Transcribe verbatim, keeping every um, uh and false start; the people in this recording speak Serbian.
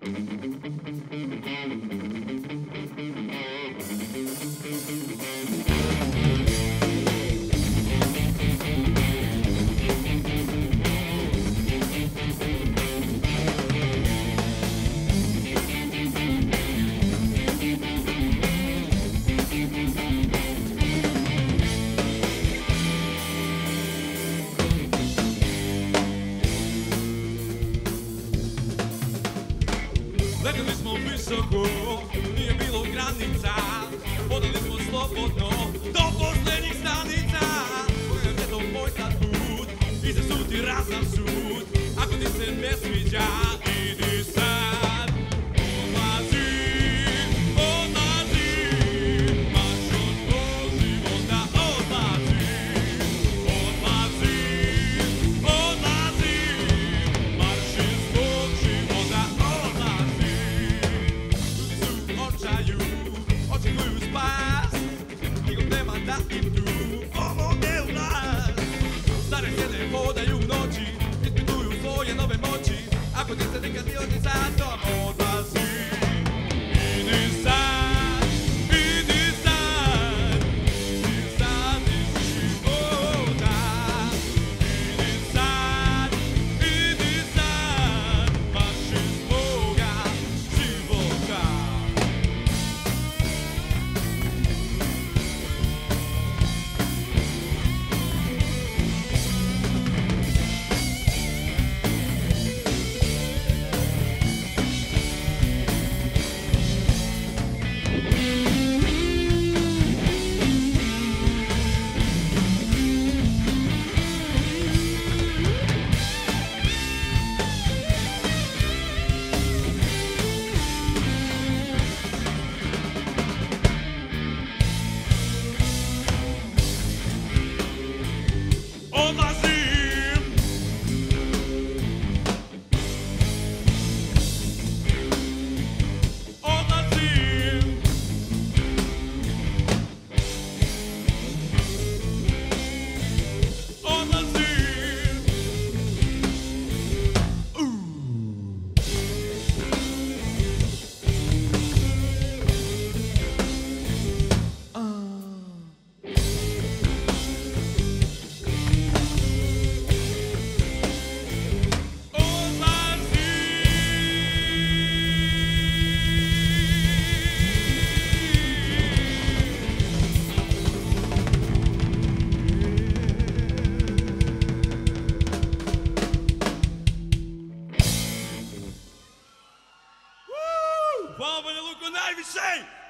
Letili smo visoko, nije bilo granica, hodali smo slobodno do poslednjih stanica. Koja je to moj sad put, iza suti razan sud. Ako ti se ne sviđa, idi sad. Odlazi, odlazi, baš od tvog života odlazi. Odlazi, odlazi, marš iz tvog života odlazi. Očekuju spas, nikog nema da im tu pomogne u nas. Stare sjede, hodaju u noći, ispituju svoje nove moći. Ako ti se nekad nije odi sad, to odlazi. Idi sad, idi sad, idi sad iz života. Idi sad, idi sad, marš iz tvoga života. Odlazim, odlazim, odlazim. Hvala Banja Luka najviše!